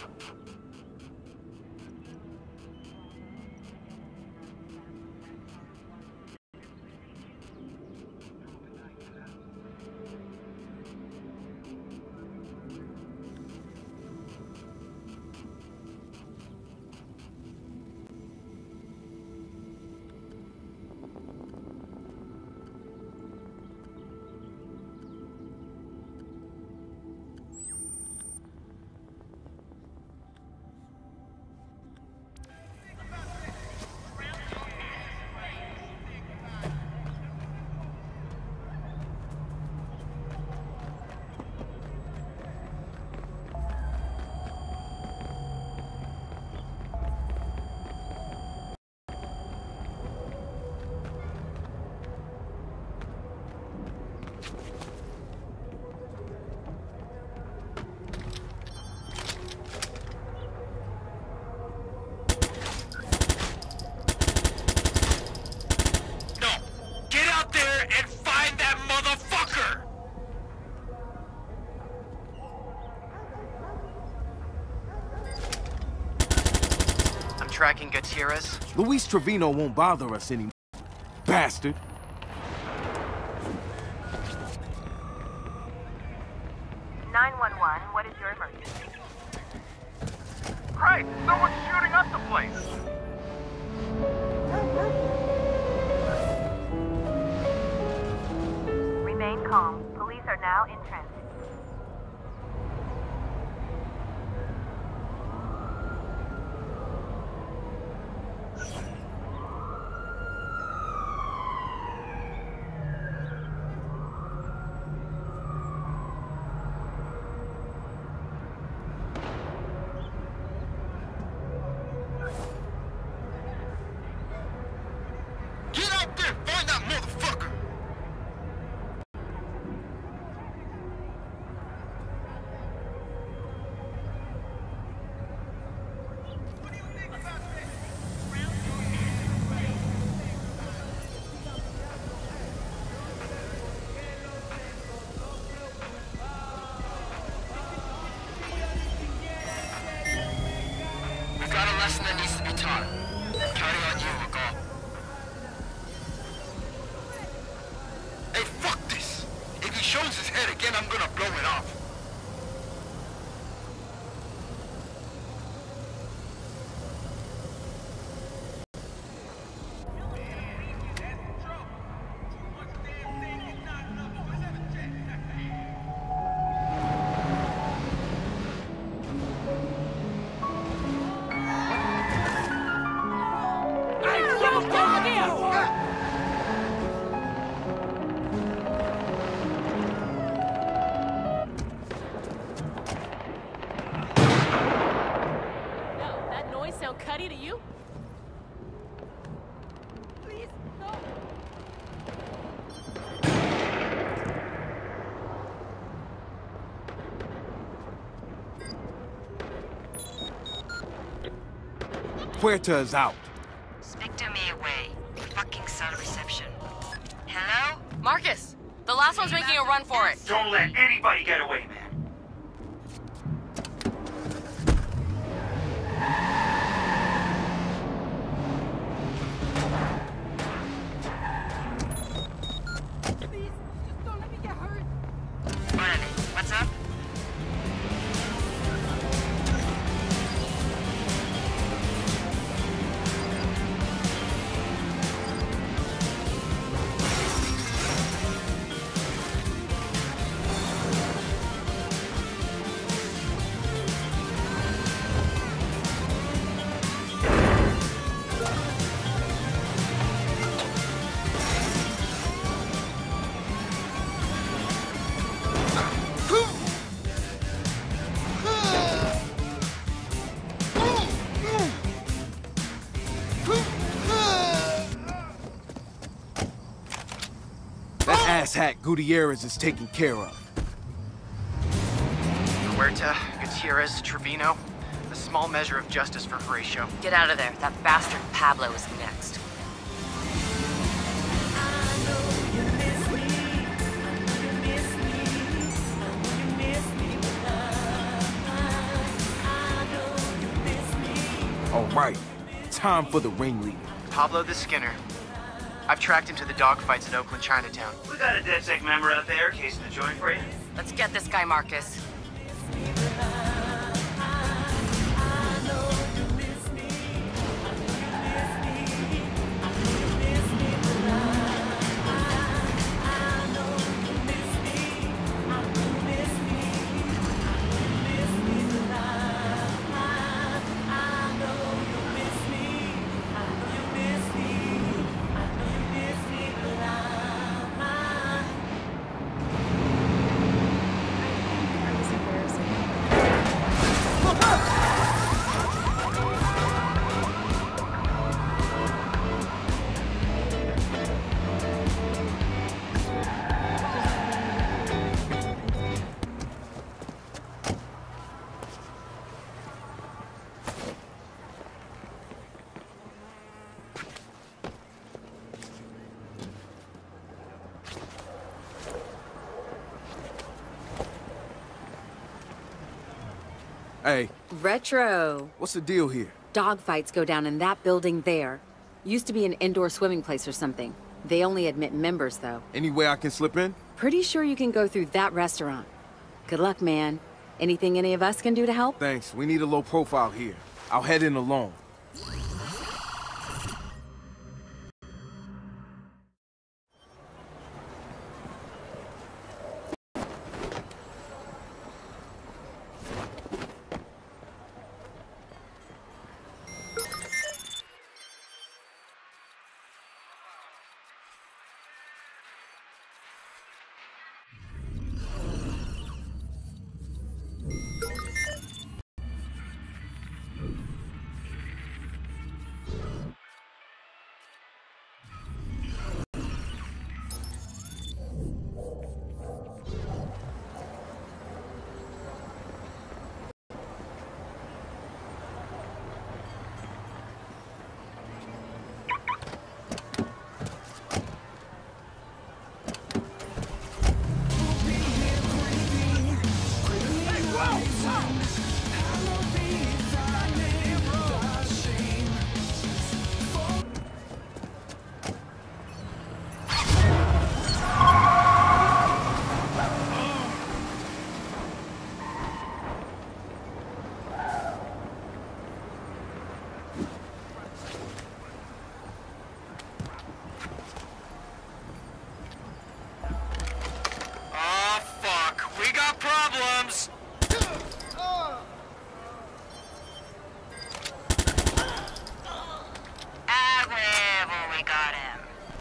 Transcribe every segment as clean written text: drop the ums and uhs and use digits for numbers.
Tracking Gutierrez. Luis Trevino won't bother us anymore, bastard. What is your emergency? Christ, someone's shooting up the place! Remain calm. Police are now in transit. Lesson that needs to be taught. Counting on you, McCall. Hey, fuck this! If he shows his head again, I'm gonna blow it off. Cuddy to you? Please, no. Puerta is out. Speak to me away. Fucking cell reception. Hello? Marcus, the last one's making a run for it. Don't let anybody get away, man. What's up? Asshat Gutierrez is taken care of. Huerta, Gutierrez, Trevino. A small measure of justice for Horatio. Get out of there. That bastard Pablo is next. All right, time for the ringleader. Pablo the Skinner. I've tracked him to the dogfights in Oakland, Chinatown. We got a DedSec member out there, casing the joint for you. Let's get this guy, Marcus. Hey, Retro. what's the deal here? Dogfights go down in that building there. Used to be an indoor swimming place or something. They only admit members, though. Any way I can slip in? Pretty sure you can go through that restaurant. Good luck, man. Anything any of us can do to help? Thanks, we need a low profile here. I'll head in alone. Problems! We got him.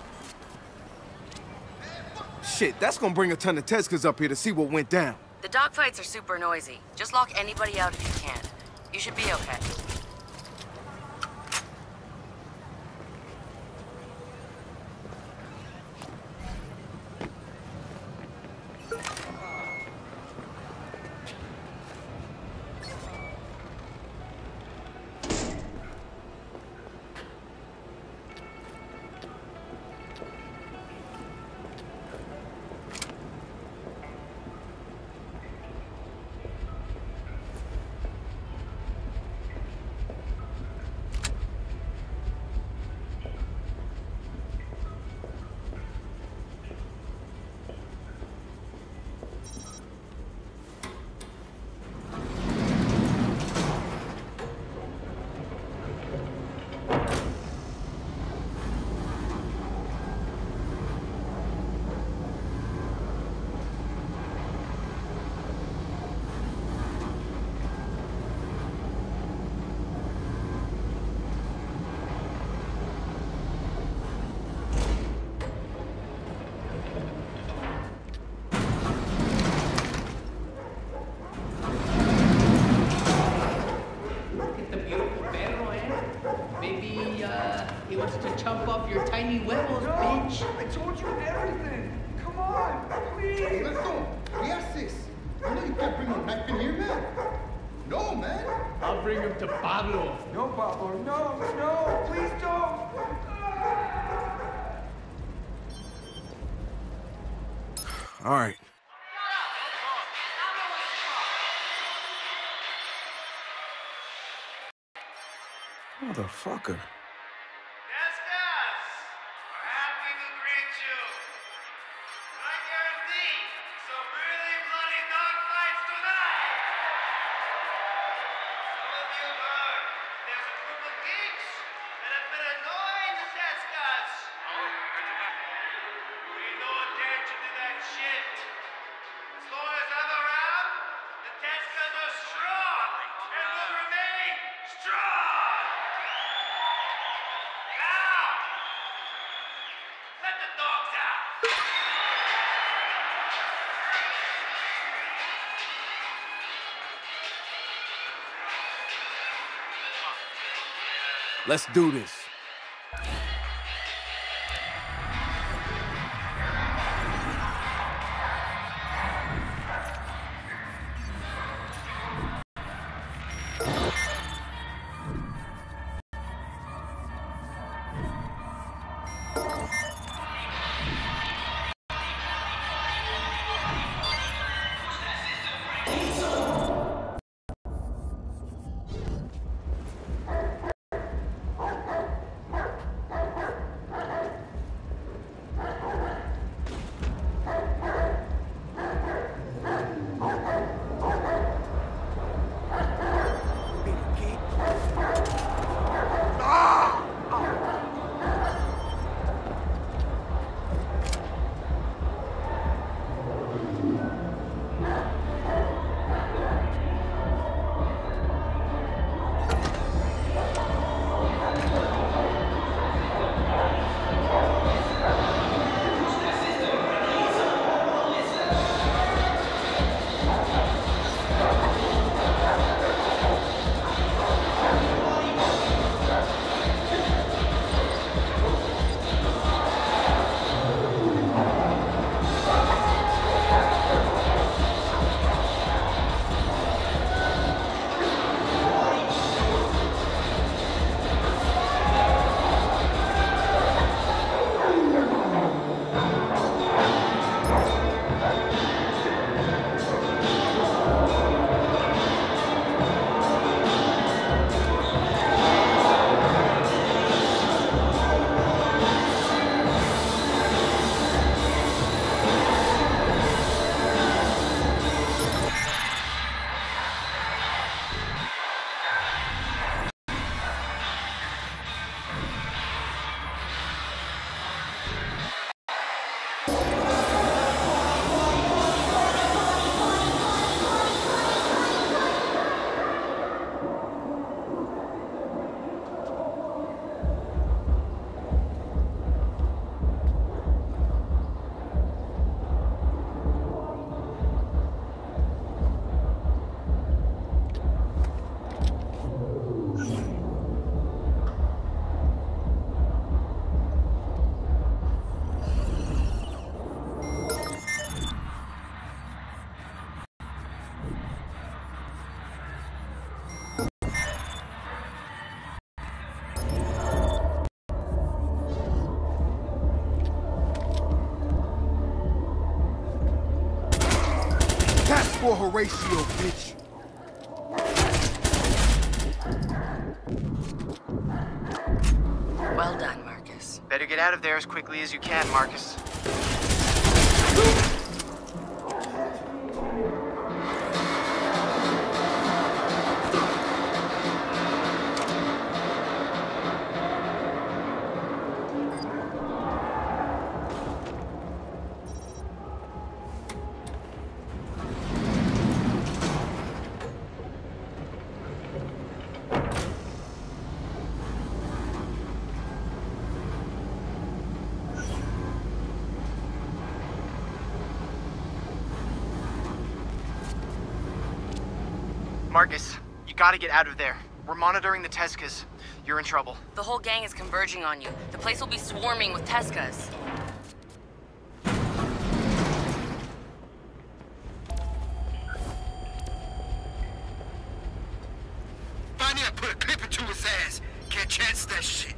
Shit, that's gonna bring a ton of Tezcas up here to see what went down. The dogfights are super noisy. Just lock anybody out if you can. You should be okay. He wants to chomp off your tiny huevos, bitch. I told you everything. Come on, please. Listen, ¿qué haces? You know you can't bring a knife in here, man. No, man. I'll bring him to Pablo. No, Pablo. No, no. Please don't. All right. Motherfucker. Yes, guys. We're happy to greet you. I guarantee some really bloody dogfights tonight. Some of you have heard there's a group of geeks that have been annoying the Tescas. We no attention to that shit. As long as I'm around, the Tescas are strong and will remain strong. Now, let the dogs out. Let's do this. For Horatio, bitch. Well done, Marcus. Better get out of there as quickly as you can, Marcus. Marcus, you gotta get out of there. We're monitoring the Tescas. You're in trouble. The whole gang is converging on you. The place will be swarming with Tescas. Find him, put a clip into his ass. Can't chance that shit.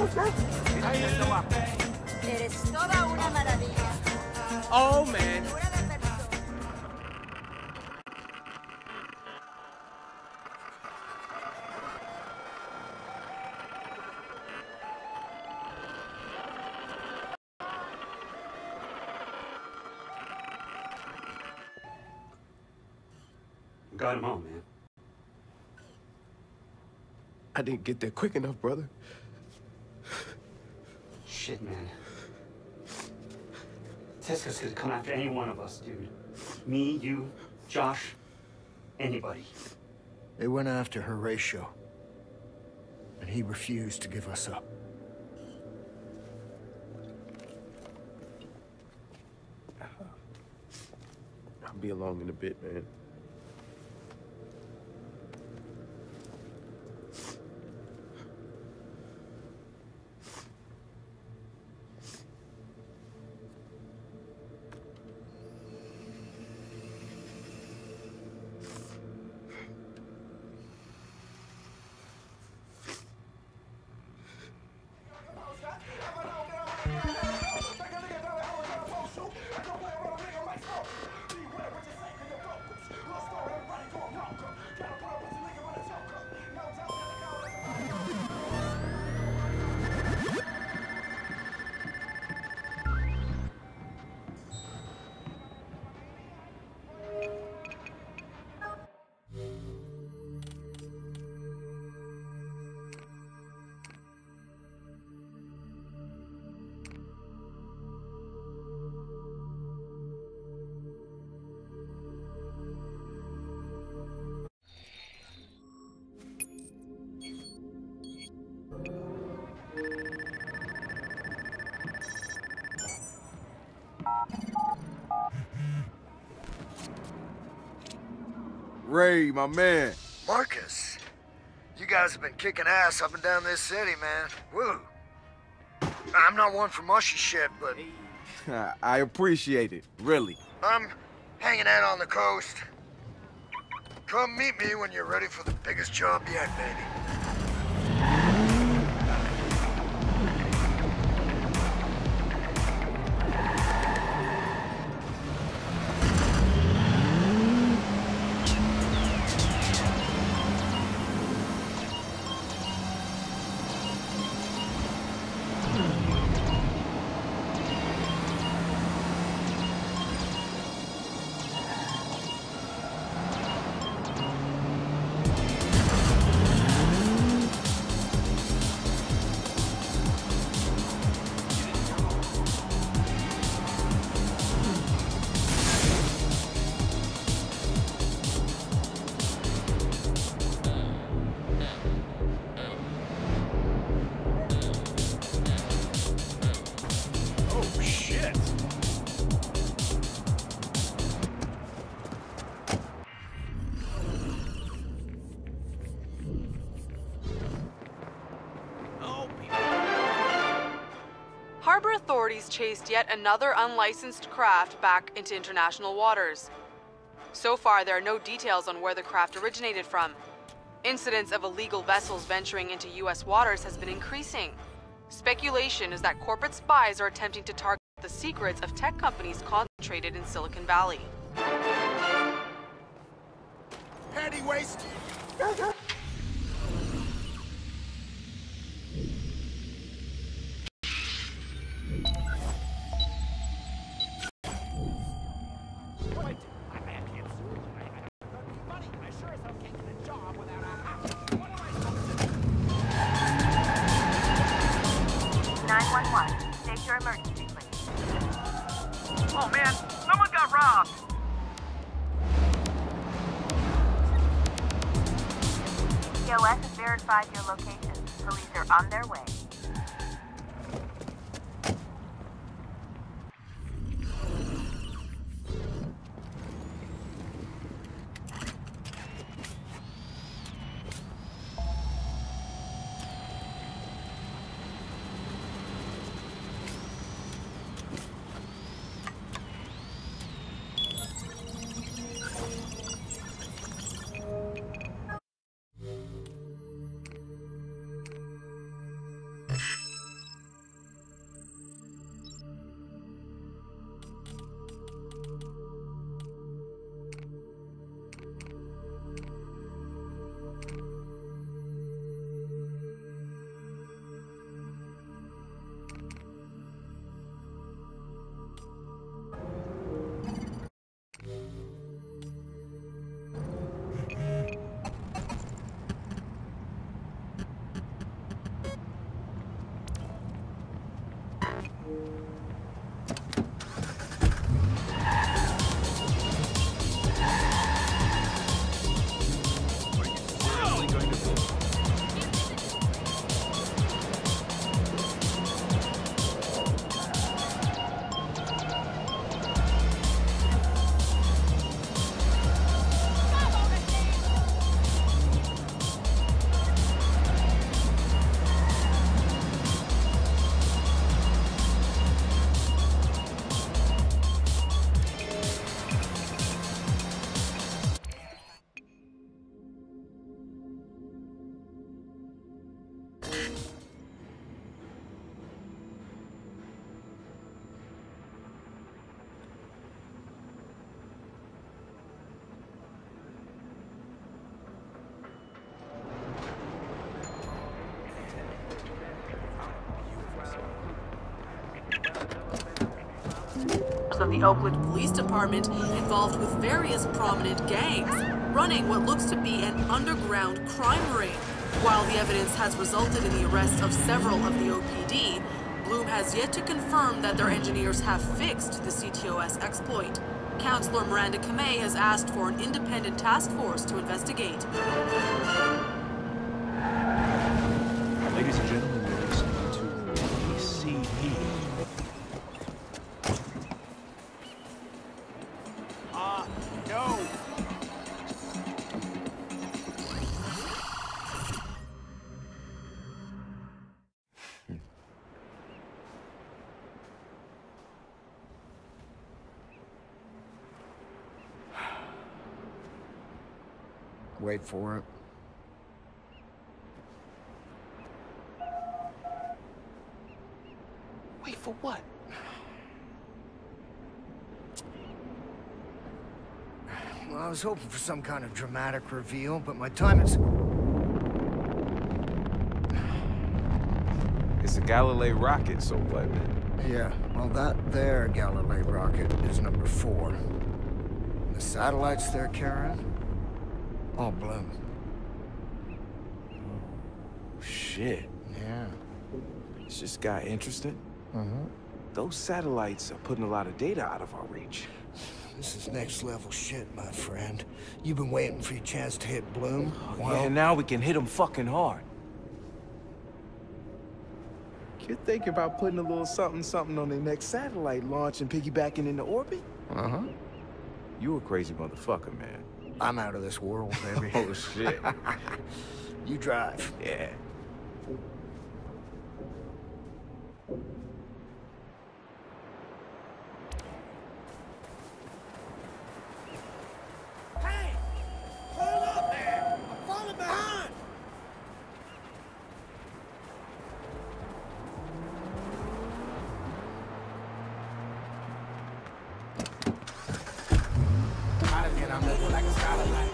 Eres toda una maravilla. Oh, man. Got him on, man. I didn't get there quick enough, brother. Shit, man. Tesca's gonna come after any one of us, dude. Me, you, Josh, anybody. They went after Horatio, and he refused to give us up. I'll be along in a bit, man. Ray, my man. Marcus, you guys have been kicking ass up and down this city, man. Woo. I'm not one for mushy shit, but I appreciate it, really. I'm hanging out on the coast. Come meet me when you're ready for the biggest job yet, baby. Harbor authorities chased yet another unlicensed craft back into international waters. So far, there are no details on where the craft originated from. Incidents of illegal vessels venturing into U.S. waters has been increasing. Speculation is that corporate spies are attempting to target the secrets of tech companies concentrated in Silicon Valley. Panty waist. 911, state your emergency, please. Oh man, someone got robbed! TOS has verified your location. Police are on their way. Of the Oakland Police Department involved with various prominent gangs, running what looks to be an underground crime ring. While the evidence has resulted in the arrest of several of the OPD, Bloom has yet to confirm that their engineers have fixed the CTOS exploit. Counselor Miranda Kamei has asked for an independent task force to investigate. Ladies and gentlemen, you're listening to ACE. No! Wait for it. Wait for what? Well, I was hoping for some kind of dramatic reveal, but my timing's... It's a Galilei rocket, so what, man? Yeah, well, that there Galilei rocket is number 4. The satellites they're carrying, all Bloom. Oh, shit. Yeah. Is this guy interested? Mm-hmm. Those satellites are putting a lot of data out of our reach. This is next level shit, my friend. You've been waiting for your chance to hit Bloom. Well, yeah, now we can hit him fucking hard. You're thinking about putting a little something on the next satellite launch and piggybacking into orbit? Uh-huh. You a crazy motherfucker, man. I'm out of this world, baby. Oh, shit. You drive. Yeah. Hey! Hold up there! I'm falling behind! I'm looking like a satellite.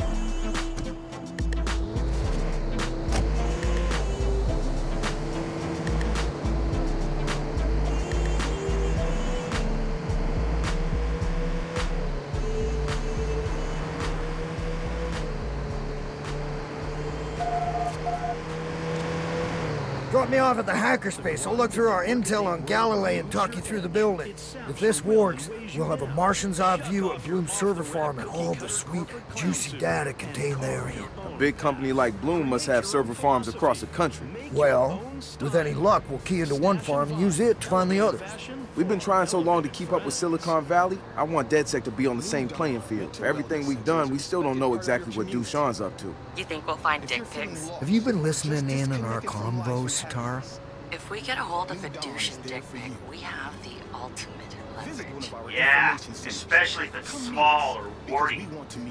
Drop me off at the hackerspace. I'll look through our intel on Galilei and talk you through the building. If this works, we'll have a Martian's eye view of Bloom's server farm and all the sweet, juicy data contained therein. A big company like Bloom must have server farms across the country. Well, with any luck, we'll key into one farm and use it to find the others. We've been trying so long to keep up with Silicon Valley, I want DedSec to be on the same playing field. For everything we've done, we still don't know exactly what Dushan's up to. You think we'll find dick pics? Have you been listening in on our convos, Satara? If we get a hold of a douche dick pic, we have the ultimate leverage. Yeah, especially if it's small or warty.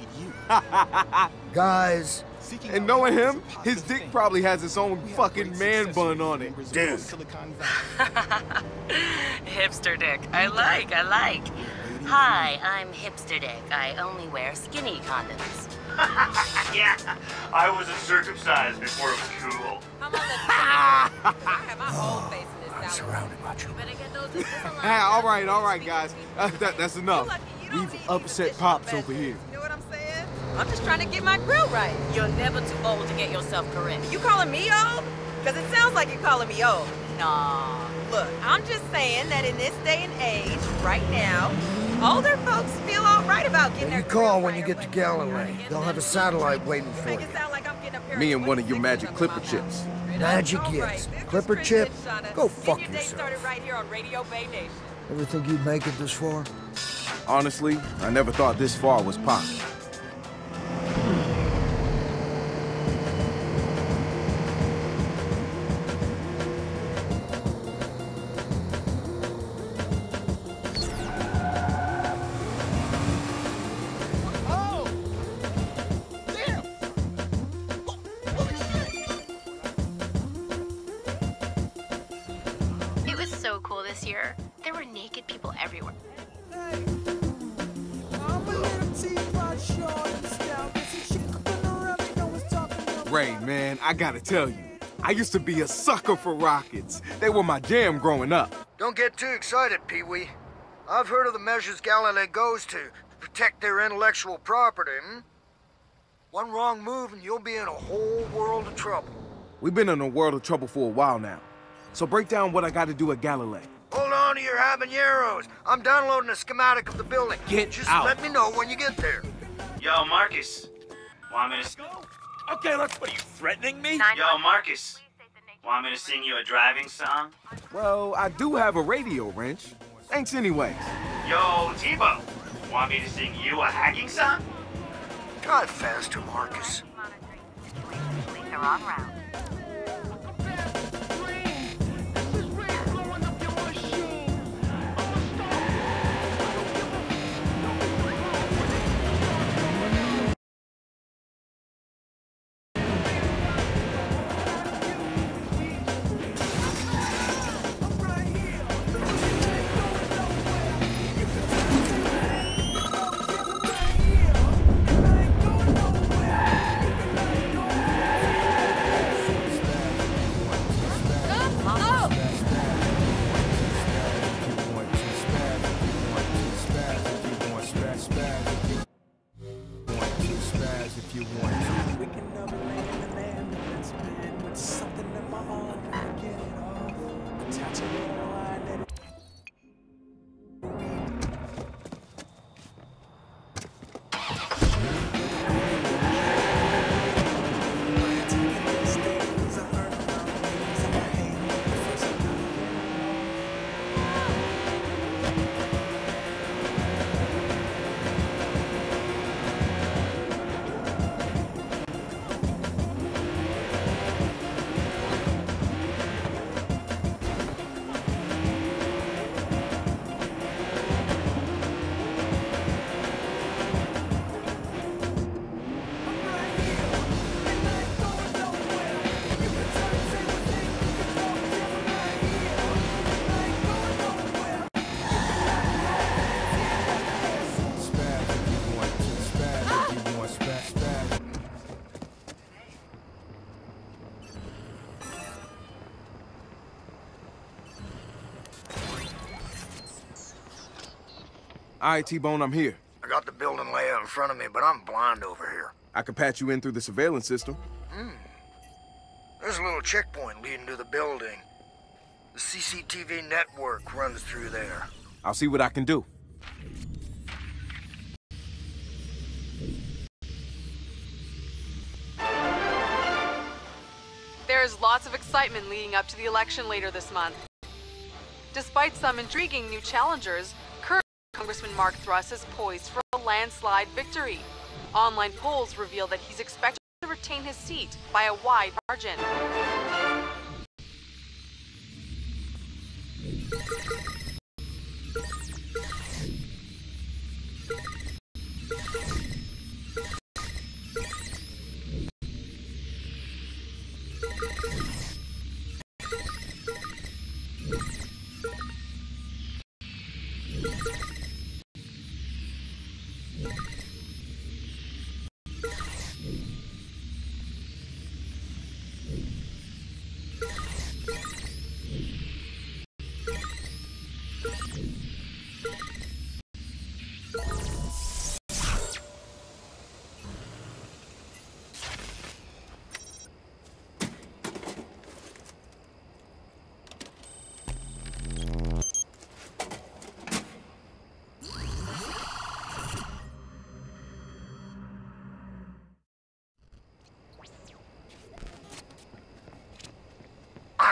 Guys. And knowing him, his dick probably has its own fucking man bun on it. Dude. Hipster dick. I like. Hi, I'm Hipster dick. I only wear skinny condoms. Yeah, I wasn't circumcised before it was cool. I'm surrounded by you. All right, guys. That's enough. We've upset Pops over here. You know what I'm saying? I'm just trying to get my grill right. You're never too old to get yourself correct. You calling me old? Because it sounds like you're calling me old. Nah. Look, I'm just saying that in this day and age, right now, older folks feel all right about getting their You call when you get to Galilee. They'll have a satellite waiting for you. Me and one of your magic clipper chips. Magic, yes. Clipper chip? Go fuck yourself. Started right here on Radio Bay Nation. Ever think you'd make it this far? Honestly, I never thought this far was possible. It was so cool this year. There were naked people everywhere. Ray, man, I gotta tell you, I used to be a sucker for rockets. They were my jam growing up. Don't get too excited, Pee-wee. I've heard of the measures Galilee goes to protect their intellectual property, One wrong move and you'll be in a whole world of trouble. We've been in a world of trouble for a while now. So break down what I gotta do at Galilee. Hold on to your habaneros. I'm downloading a schematic of the building. Just out. let me know when you get there. Yo, Marcus. Want me to... Okay, look, what are you, threatening me? Yo, Marcus. Want me to sing you a driving song? Well, I do have a radio wrench. Thanks anyways. Yo, Tebow. Want me to sing you a hacking song? Drive faster, Marcus. Police are en route. All right, T-Bone, I'm here. I got the building layout in front of me, but I'm blind over here. I can patch you in through the surveillance system. There's a little checkpoint leading to the building. The CCTV network runs through there. I'll see what I can do. There's lots of excitement leading up to the election later this month. Despite some intriguing new challengers, current Congressman Mark Thruss is poised for a landslide victory. Online polls reveal that he's expected to retain his seat by a wide margin.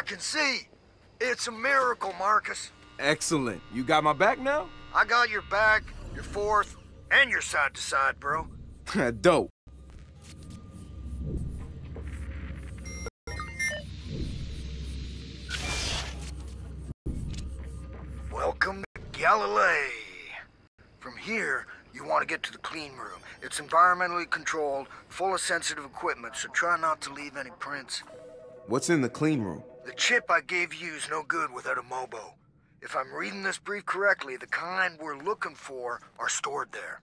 can see. It's a miracle, Marcus. Excellent. You got my back now? I got your back, your fourth, and your side to side, bro. Dope. Welcome to Galilee. From here, you want to get to the clean room. It's environmentally controlled, full of sensitive equipment, so try not to leave any prints. What's in the clean room? The chip I gave you is no good without a mobo. If I'm reading this brief correctly, the kind we're looking for are stored there.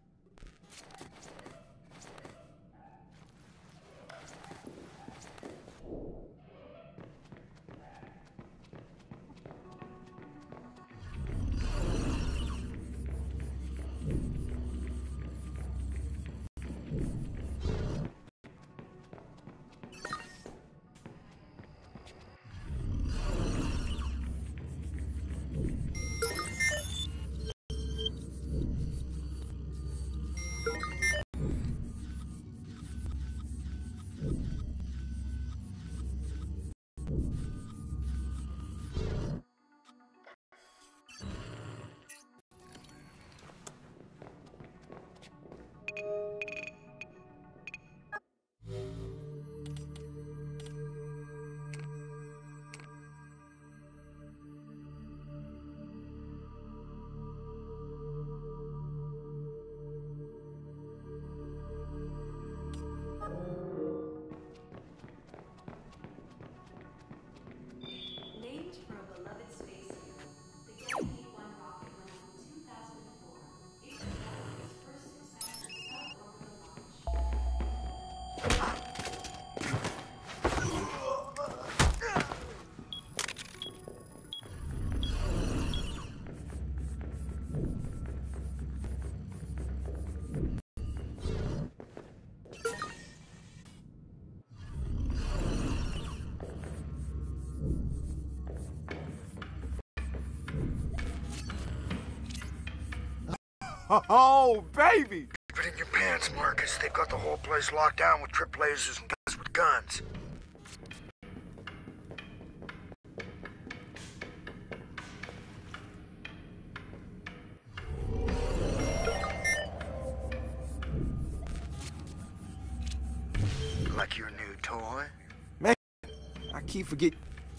Oh, baby! Keep it in your pants, Marcus. They've got the whole place locked down with trip lasers and guys with guns. Like your new toy? Man, I keep forgetting.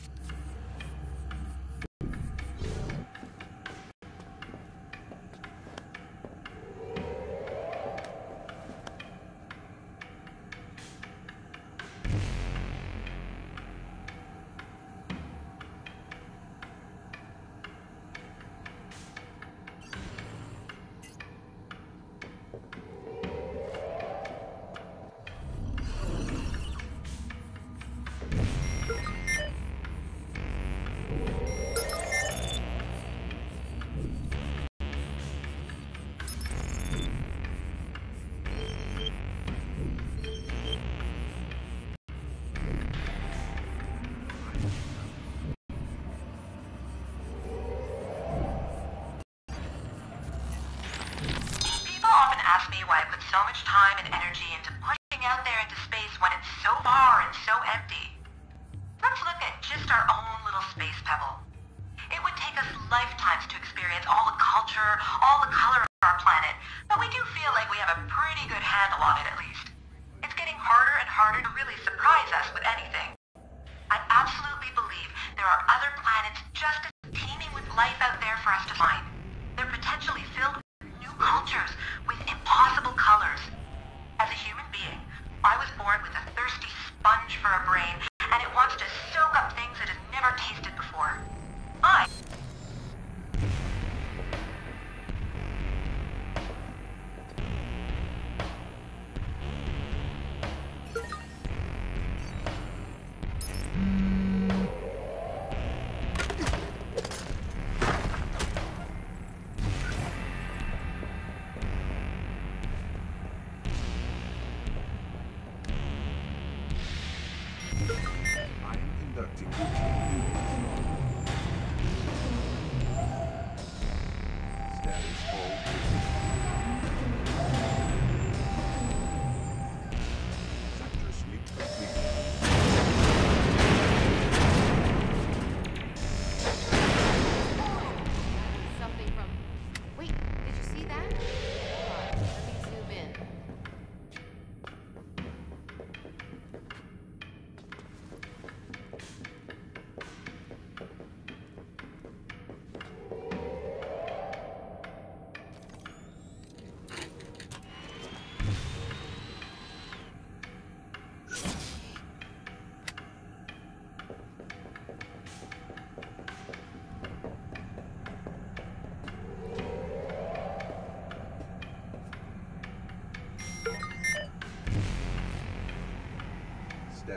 Ask me why I put so much time and energy into pushing out there into space when it's so far and so empty. Let's look at just our own little space pebble. It would take us lifetimes to experience all the culture, all the color of our planet, but we do feel like we have a pretty good handle on it at least. It's getting harder and harder to really surprise us with anything. I absolutely believe there are other planets just as teeming with life out there for us to find. They're potentially filled with new cultures, with impossible colors. As a human being, I was born with a thirsty sponge for a brain, and it wants to soak up things it has never tasted before.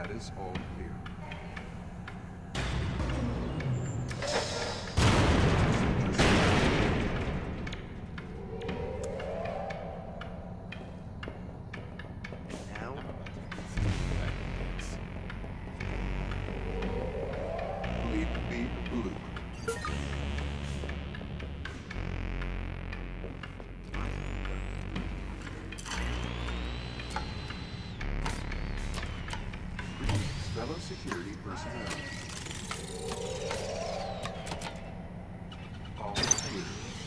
Status all clear. Fellow security personnel. All clear.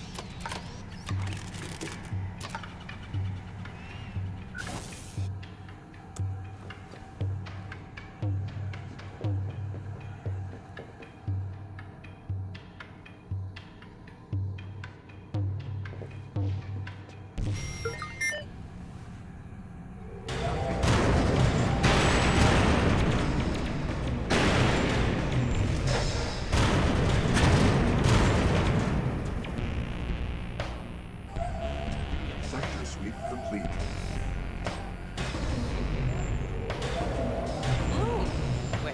Sector sweep complete. Wait.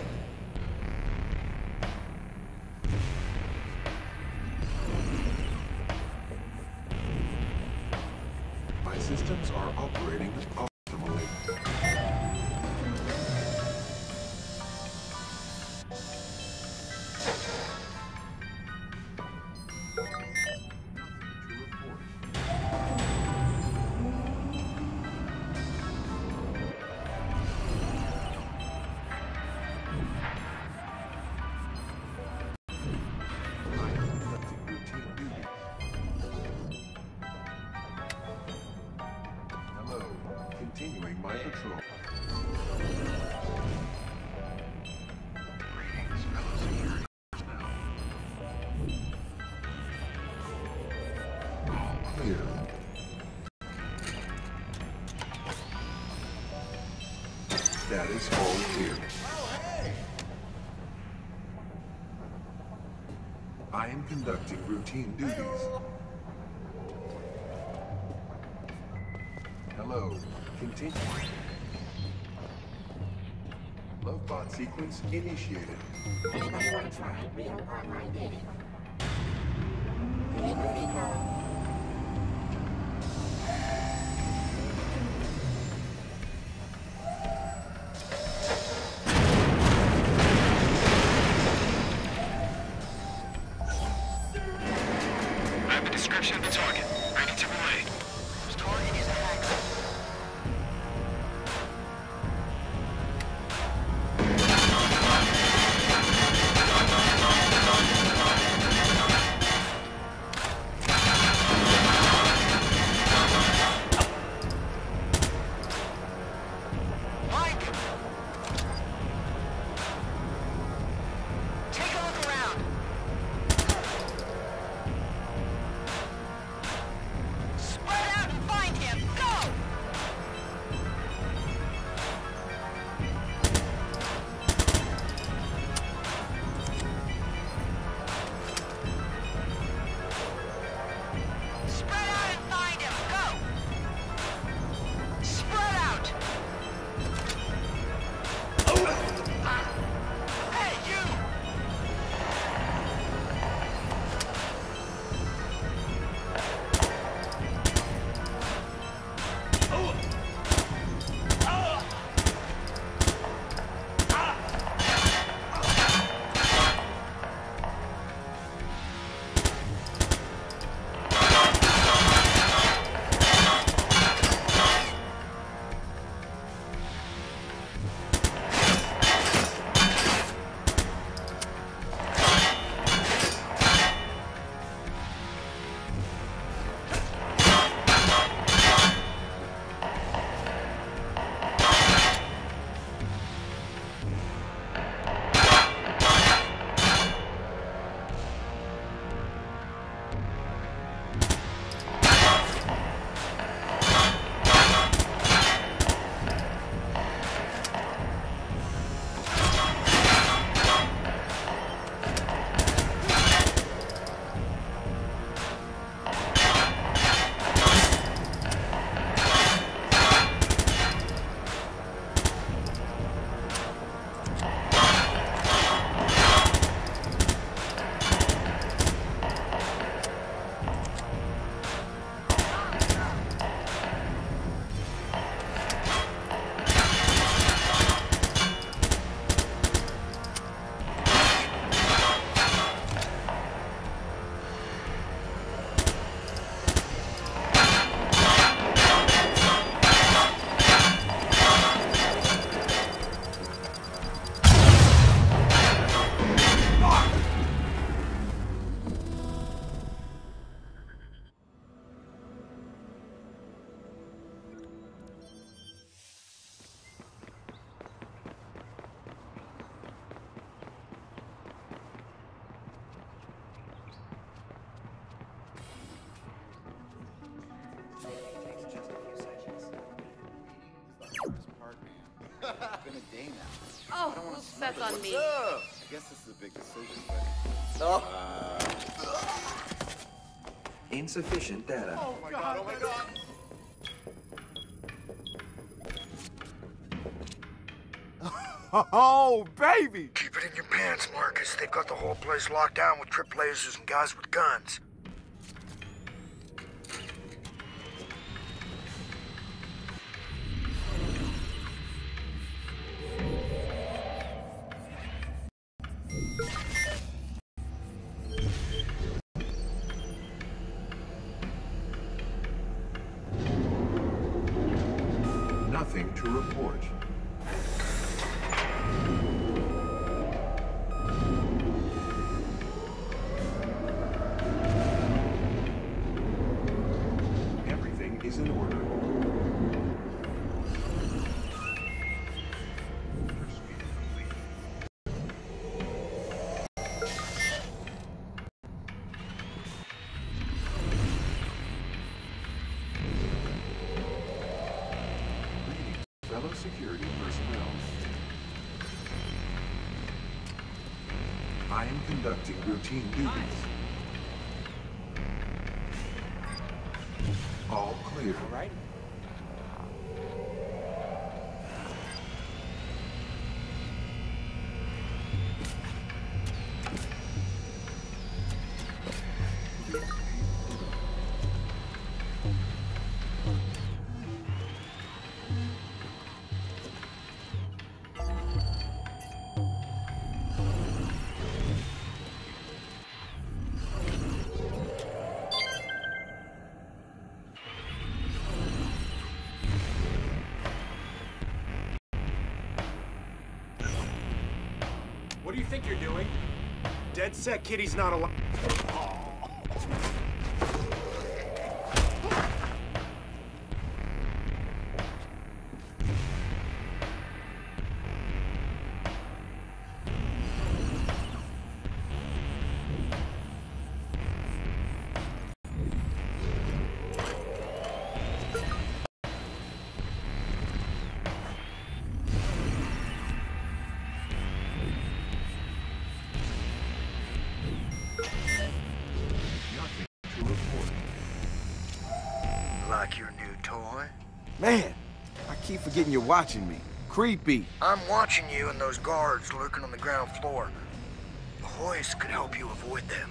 My systems are operating optimally. Hello, continuing my patrol. Greetings, fellow security personnel. All clear. Status all clear. I am conducting routine duties. Hello, continue. Lovebot sequence initiated. Anybody want to try real online dating? Green movie girl. I have a description of the target. Ready to relay. This target is a hacker. Mike! Take a look around. name now. Oh, I don't want oops, to that's on me. I guess this is a big decision, but... Insufficient data. Oh my god, oh my god! Oh, baby! Keep it in your pants, Marcus. They've got the whole place locked down with trip lasers and guys with guns. Nothing to report. Everything is in order. Fellow security personnel. I am conducting routine duties. All clear. All right. What do you think you're doing? Dead set Kitty's not alive. Like your new toy? Man, I keep forgetting you're watching me. Creepy. I'm watching you and those guards lurking on the ground floor. The hoist could help you avoid them.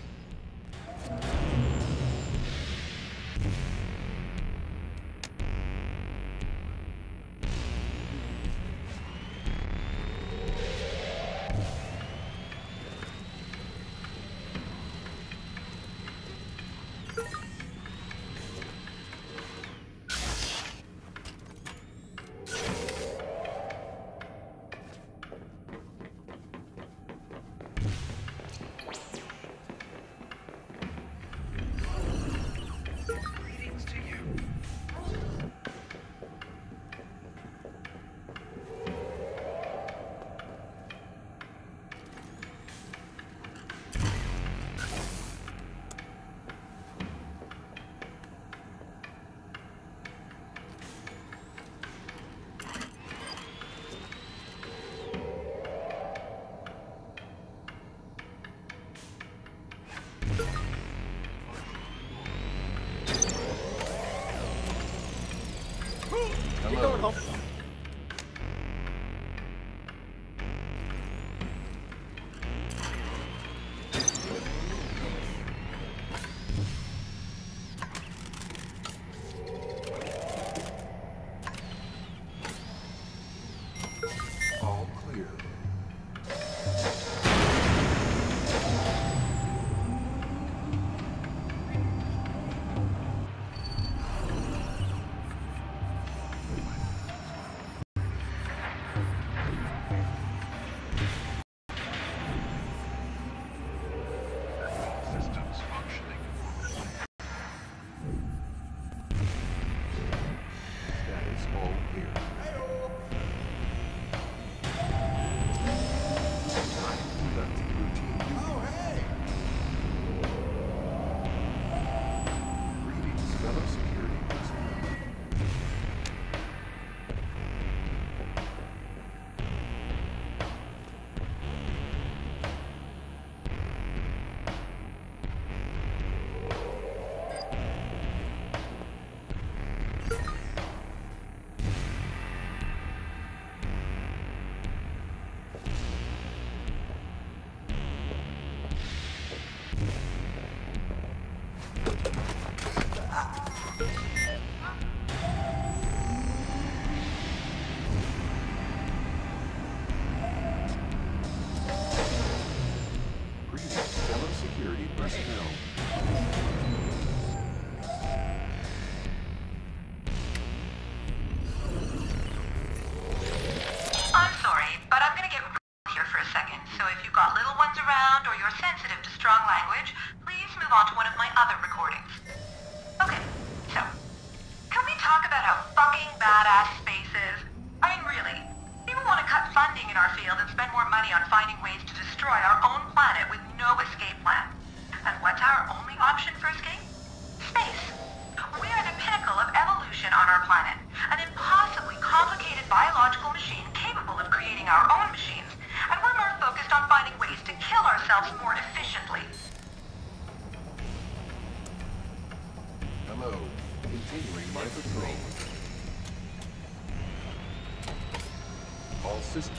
security personnel. I'm sorry, but I'm gonna get real here for a second. So if you've got little ones around or you're sensitive to strong language, please move on to one of my other recordings. Okay, so can we talk about how fucking badass space is? I mean, really, people want to cut funding in our field and spend more money on finding ways to destroy our own planet with no escape plan. And what's our only option for escape? Space. We are the pinnacle of evolution on our planet, an impossibly complicated biological machine capable of creating our own machines, and we're more focused on finding ways to kill ourselves more efficiently. Hello. Continuing my patrol. All systems.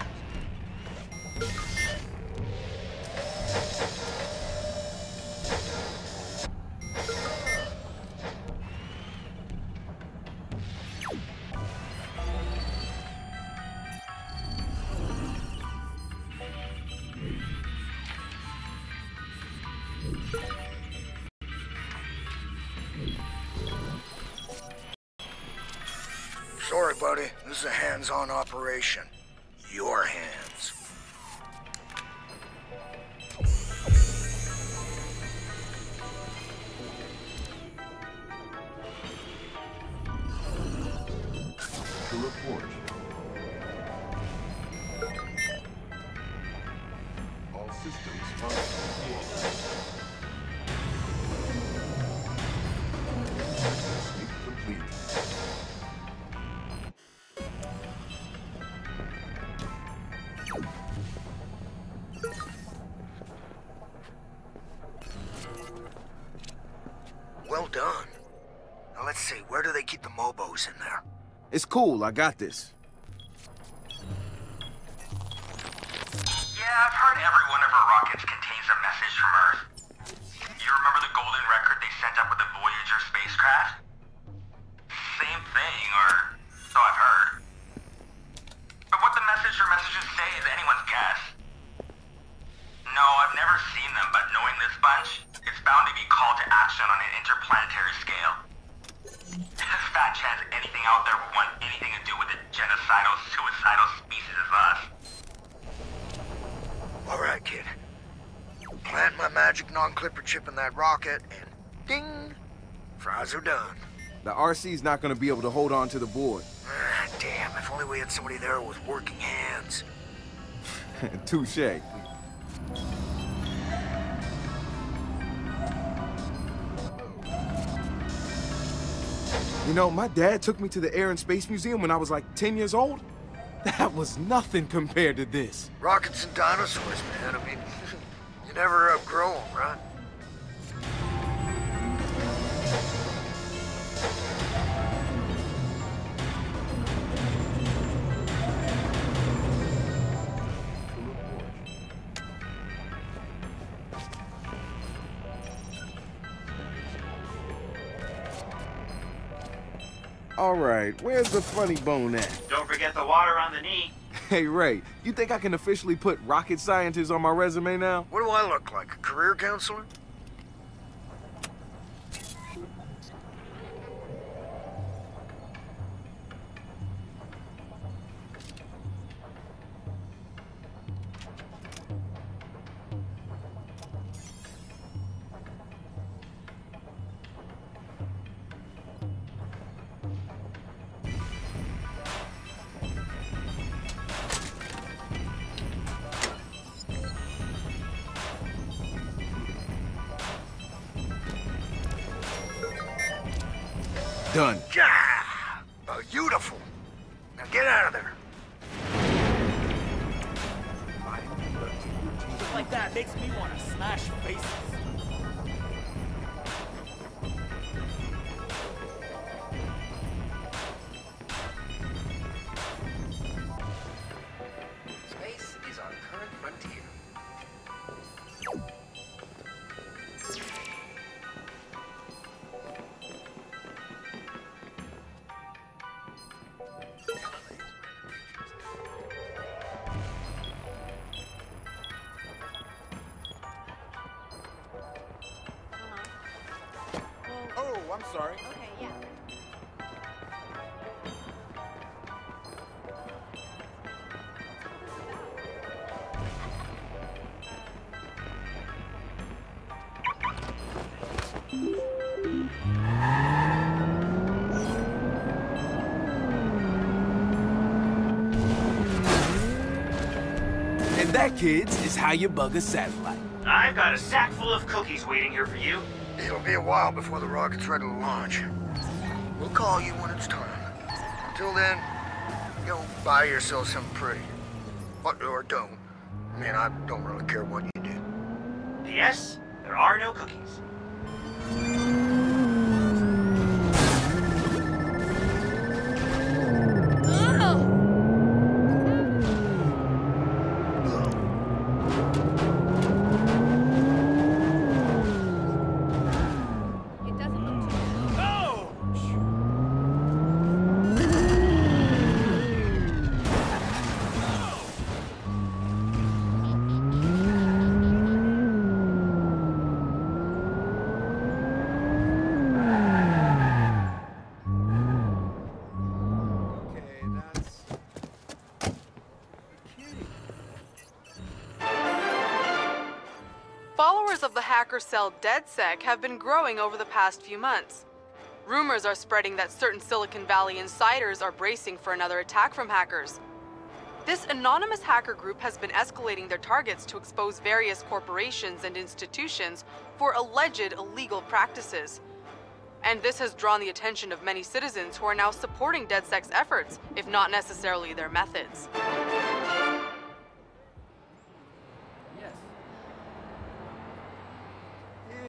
Sorry, buddy. This is a hands-on operation. Your hands. To report. All systems functioning. Sweep complete. Well done. Now let's see, where do they keep the mobos in there? It's cool, I got this. Yeah, I've heard every one of our rockets contains a message from Earth. You remember the golden record they sent up with the Voyager spacecraft? Same thing, or so I've heard. But what the message or messages say is anyone's guess. No, I've never seen them, but knowing this bunch, it's bound to be called to action on an interplanetary scale. There's a fat chance anything out there would want anything to do with the genocidal, suicidal species of us. All right, kid. Plant my magic non-clipper chip in that rocket, and ding! Fries are done. The RC's not gonna be able to hold on to the board. Ah, damn, if only we had somebody there with working hands. Touché. You know, my dad took me to the Air and Space Museum when I was like 10 years old. That was nothing compared to this. Rockets and dinosaurs, man. I mean, you never outgrow them, right? All right, where's the funny bone at? Don't forget the water on the knee. Hey, Ray, you think I can officially put rocket scientist on my resume now? What do I look like, a career counselor? Done. Yeah! Beautiful. Now get out of there. Shit like that makes me want to smash faces. Space is our current frontier. Oh, I'm sorry. Okay, yeah. And that, kids, is how you bug a satellite. I've got a sack full of cookies waiting here for you. It'll be a while before the rocket's ready to launch. We'll call you when it's time. Until then, buy yourself something pretty. Or don't. I mean, I don't really care what you do. P.S. There are no cookies. Followers of the hacker cell DedSec have been growing over the past few months. Rumors are spreading that certain Silicon Valley insiders are bracing for another attack from hackers. This anonymous hacker group has been escalating their targets to expose various corporations and institutions for alleged illegal practices. And this has drawn the attention of many citizens who are now supporting DedSec's efforts, if not necessarily their methods.